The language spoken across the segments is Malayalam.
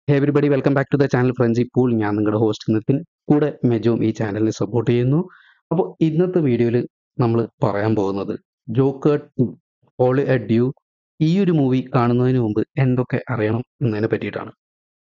Hey everybody welcome back to the channel ഫ്രണ്ട്സി പൂൾ. ഞാൻ നിങ്ങളുടെ ഹോസ്റ്റ് നിതിൻ, കൂടെ മെജോം ഈ ചാനലിനെ സപ്പോർട്ട് ചെയ്യുന്നു. അപ്പോൾ ഇന്നത്തെ വീഡിയോയിൽ നമ്മൾ പറയാൻ പോകുന്നത് ജോക്കർ 2 ഓൾ എ ഡ്യൂ ഈ ഒരു മൂവി കാണുന്നതിന് മുമ്പ് എന്തൊക്കെ അറിയണം എന്നതിനെ പറ്റിയിട്ടാണ്.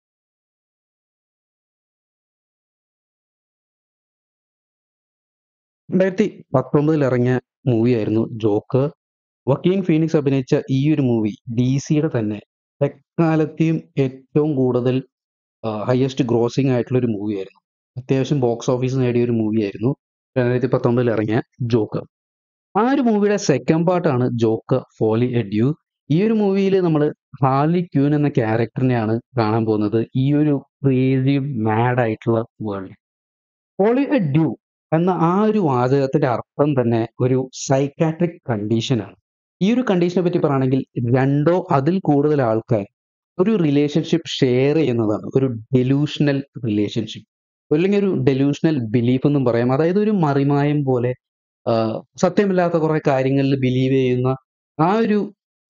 2019 ഇറങ്ങിയ മൂവിയായിരുന്നു ജോക്കർ. വക്കീൻ ഫീനിക്സ് അഭിനയിച്ച ഈ ഒരു മൂവി DC-യുടെ തന്നെ എക്കാലത്തെയും ഏറ്റവും കൂടുതൽ ഹയസ്റ്റ് ഗ്രോസിംഗ് ആയിട്ടുള്ള ഒരു മൂവിയായിരുന്നു. അത്യാവശ്യം ബോക്സ് ഓഫീസ് നേടിയ ഒരു മൂവിയായിരുന്നു 2019 ഇറങ്ങിയ ജോക്കർ. ആ ഒരു മൂവിയുടെ സെക്കൻഡ് പാർട്ടാണ് ജോക്കർ ഫോളി എ ഡ്യൂ. ഈ ഒരു മൂവിയിൽ നമ്മൾ ഹാർലി ക്യൂൻ എന്ന ക്യാരക്ടറിനെയാണ് കാണാൻ പോകുന്നത് ഈ ഒരു ക്രേസി മാഡ് ആയിട്ടുള്ള വേൾഡ്. ഫോളി എ ഡ്യൂ എന്ന ആ ഒരു വാചകത്തിന്റെ അർത്ഥം തന്നെ ഒരു സൈക്കാട്രിക് കണ്ടീഷനാണ്. ഈ ഒരു കണ്ടീഷനെ പറ്റി പറയുകയാണെങ്കിൽ രണ്ടോ അതിൽ കൂടുതൽ ആൾക്കാർ ഒരു റിലേഷൻഷിപ്പ് ഷെയർ ചെയ്യുന്നതാണ് ഒരു ഡെലൂഷണൽ റിലേഷൻഷിപ്പ്, അല്ലെങ്കിൽ ഒരു ഡെലൂഷണൽ ബിലീഫ് എന്നും പറയാം. അതായത് ഒരു മറിമായം പോലെ സത്യമില്ലാത്ത കുറെ കാര്യങ്ങളിൽ ബിലീവ് ചെയ്യുന്ന ആ ഒരു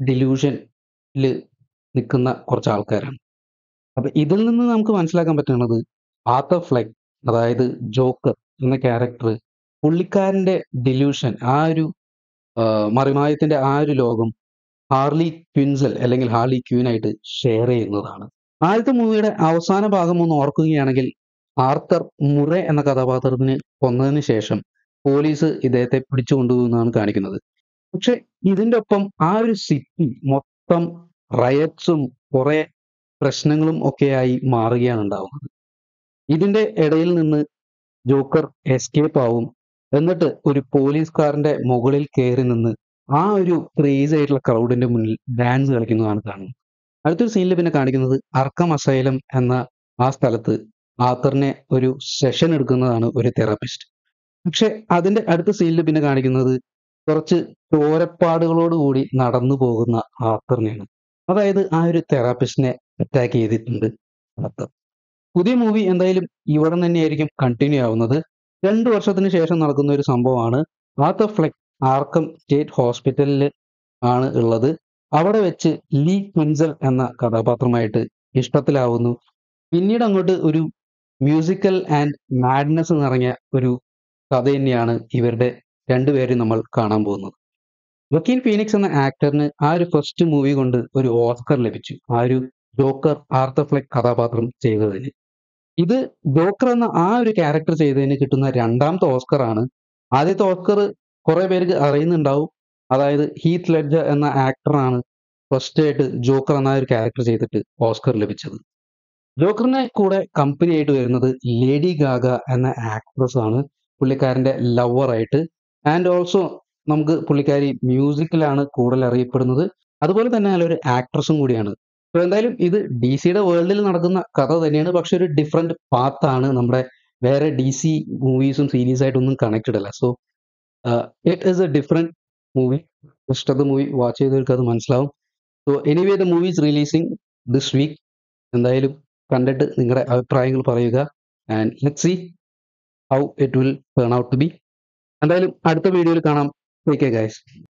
ഡെലൂഷനിൽ നിൽക്കുന്ന കുറച്ച് ആൾക്കാരാണ്. അപ്പൊ ഇതിൽ നിന്ന് നമുക്ക് മനസ്സിലാക്കാൻ പറ്റുന്നത് ആർതർ ഫ്ലെക്ക്, അതായത് ജോക്കർ എന്ന ക്യാരക്ടർ, പുള്ളിക്കാരന്റെ ഡെലൂഷൻ, ആ ഒരു മറിമായത്തിന്റെ ആ ഒരു ലോകം ഹാർലി ക്വിൻസൽ അല്ലെങ്കിൽ ഹാർലി ക്യൂനായിട്ട് ഷെയർ ചെയ്യുന്നതാണ്. ആദ്യത്തെ മൂവിയുടെ അവസാന ഭാഗം ഒന്ന് ഓർക്കുകയാണെങ്കിൽ ആർത്തർ മുറെ എന്ന കഥാപാത്രത്തിന് കൊന്നതിന് ശേഷം പോലീസ് ഇദ്ദേഹത്തെ പിടിച്ചു കൊണ്ടുപോകുന്നതാണ് കാണിക്കുന്നത്. പക്ഷെ ഇതിന്റെ ഒപ്പം ആ ഒരു സിറ്റി മൊത്തം റയറ്റ്സും കുറെ പ്രശ്നങ്ങളും ഒക്കെയായി മാറുകയാണ് ഉണ്ടാവുന്നത്. ഇതിന്റെ ഇടയിൽ നിന്ന് ജോക്കർ എസ്കേപ്പ് ആവും. എന്നിട്ട് ഒരു പോലീസുകാരന്റെ മുകളിൽ കയറി നിന്ന് ആ ഒരു ക്രേസി ആയിട്ടുള്ള ക്രൗഡിന്റെ മുന്നിൽ ഡാൻസ് കളിക്കുന്നതാണ് കാണുന്നത്. അടുത്തൊരു സീനിൽ പിന്നെ കാണിക്കുന്നത് അർക്കം അസൈലം എന്ന ആ സ്ഥലത്ത് ആർത്തറിനെ ഒരു സെഷൻ എടുക്കുന്നതാണ് ഒരു തെറാപ്പിസ്റ്റ്. പക്ഷെ അതിന്റെ അടുത്ത സീനിൽ പിന്നെ കാണിക്കുന്നത് കുറച്ച് ചോരപ്പാടുകളോടുകൂടി നടന്നു പോകുന്ന ആർത്തറിനെയാണ്. അതായത് ആ ഒരു തെറാപ്പിസ്റ്റിനെ അറ്റാക്ക് ചെയ്തിട്ടുണ്ട് ആർത്തർ. പുതിയ മൂവി എന്തായാലും ഇവിടെ തന്നെയായിരിക്കും കണ്ടിന്യൂ ആവുന്നത്. 2 വർഷത്തിന് ശേഷം നടക്കുന്ന ഒരു സംഭവമാണ്. ആർതർ ഫ്ലെക്ക് ആർക്കം സ്റ്റേറ്റ് ഹോസ്പിറ്റലിൽ ആണ് ഉള്ളത്. അവിടെ വെച്ച് ലീ ക്വിൻസൽ എന്ന കഥാപാത്രമായിട്ട് ഇഷ്ടത്തിലാവുന്നു. പിന്നീട് അങ്ങോട്ട് ഒരു മ്യൂസിക്കൽ ആൻഡ് മാഡ്നെസ് നിറഞ്ഞ ഒരു കഥ തന്നെയാണ് ഇവരുടെ രണ്ടുപേരും നമ്മൾ കാണാൻ പോകുന്നത്. വക്കീൻ ഫീനിക്സ് എന്ന ആക്ടറിന് ആ ഒരു ഫസ്റ്റ് മൂവി കൊണ്ട് ഒരു ഓസ്കർ ലഭിച്ചു, ആ ഒരു ജോക്കർ ആർതർ ഫ്ലെക്ക് കഥാപാത്രം ചെയ്തതിന്. ഇത് ജോക്കർ എന്ന ആ ഒരു ക്യാരക്ടർ ചെയ്തതിന് കിട്ടുന്ന രണ്ടാമത്തെ ഓസ്കർ ആണ്. ആദ്യത്തെ ഓസ്കർ കുറെ പേർക്ക് അറിയുന്നുണ്ടാവും. അതായത് ഹീത്ത് ലെഡ്ജർ എന്ന ആക്ടറാണ് ഫസ്റ്റ് ആയിട്ട് ജോക്കർ എന്ന ഒരു ക്യാരക്ടർ ചെയ്തിട്ട് ഓസ്കർ ലഭിച്ചത്. ജോക്കറിനെ കൂടെ കമ്പനി ആയിട്ട് വരുന്നത് ലേഡി ഗാഗ എന്ന ആക്ട്രസ് ആണ്, പുള്ളിക്കാരന്റെ ലവറായിട്ട്. ആൻഡ് ഓൾസോ നമുക്ക് പുള്ളിക്കാരി മ്യൂസിക്കിലാണ് കൂടുതൽ അറിയപ്പെടുന്നത്. അതുപോലെ തന്നെ നല്ലൊരു ആക്ട്രസും കൂടിയാണ്. അപ്പോൾ എന്തായാലും ഇത് DC-യുടെ വേൾഡിൽ നടക്കുന്ന കഥ തന്നെയാണ്. പക്ഷെ ഒരു ഡിഫറെന്റ് പാത്താണ്. നമ്മുടെ വേറെ DC മൂവീസും സീരീസ് ആയിട്ടൊന്നും കണക്റ്റഡ് അല്ല. So it is a different movie. Just അത് മൂവി വാച്ച് ചെയ്തവർക്ക് അത് മനസ്സിലാവും. So anyway the movie is releasing this week. എന്തായാലും കണ്ടിട്ട് നിങ്ങളുടെ അഭിപ്രായങ്ങൾ പറയുക. And let's see how it will turn out to be. എന്തായാലും അടുത്ത വീഡിയോയിൽ കാണാം. Take care guys.